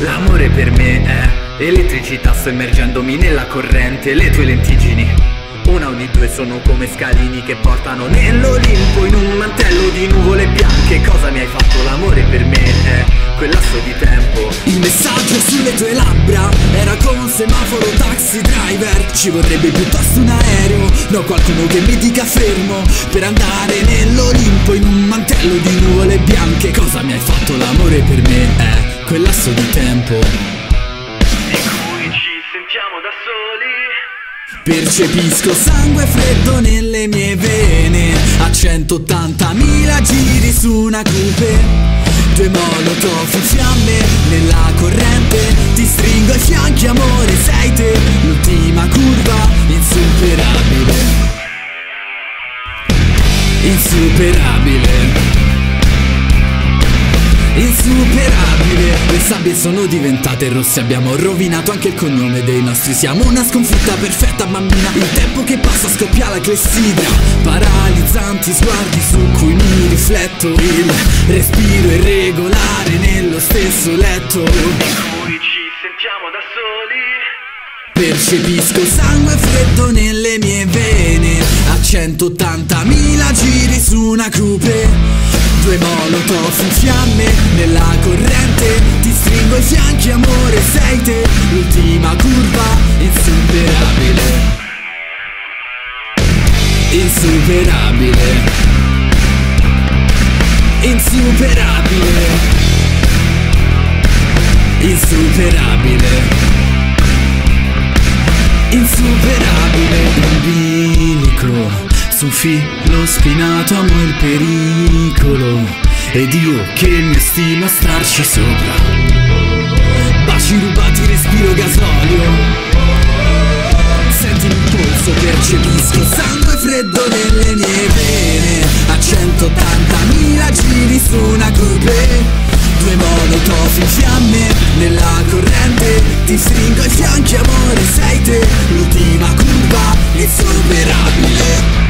L'amore per me è elettricità, sto immergendomi nella corrente. Le tue lentiggini, una ogni due, sono come scalini che portano nell'Olimpo in un mantello di nuvole bianche. Cosa mi hai fatto? L'amore per me è quel lasso di tempo. Il messaggio sulle tue labbra era come un semaforo taxi driver. Ci vorrebbe piuttosto un aereo, no, qualcuno che mi dica fermo, per andare nell'Olimpo in un mantello di nuvole bianche. Cosa mi hai fatto? L'amore per me è quel lasso di tempo in cui ci sentiamo da soli. Percepisco sangue freddo nelle mie vene a 180.000 giri su una coupe. Due molotov in fiamme nella corrente, ti stringo ai fianchi amore, sei te l'ultima curva insuperabile. Insuperabile. Insuperabile. Le sabbie sono diventate rosse, abbiamo rovinato anche il cognome dei nostri. Siamo una sconfitta perfetta bambina. Il tempo che passa scoppia la clessidra, paralizzanti sguardi su cui mi rifletto. Il respiro irregolare nello stesso letto In cui ci sentiamo da soli. Percepisco sangue freddo nelle mie vene a 180.000 giri su una coupe. Due molotov in fiamme nella corrente, ti stringo ai fianchi amore, sei te l'ultima curva insuperabile. Insuperabile. Insuperabile. Insuperabile. Insuperabile. In bilico, su un filo spinato amo il pericolo, ed io che mi stimo a starci sopra. Baci rubati, respiro gasolio, senti il polso, percepisco sangue freddo nelle mie vene a 180.000 giri su una coupe. Due molotov in fiamme nella corrente, ti stringo ai fianchi amore, sei te l'ultima curva insuperabile.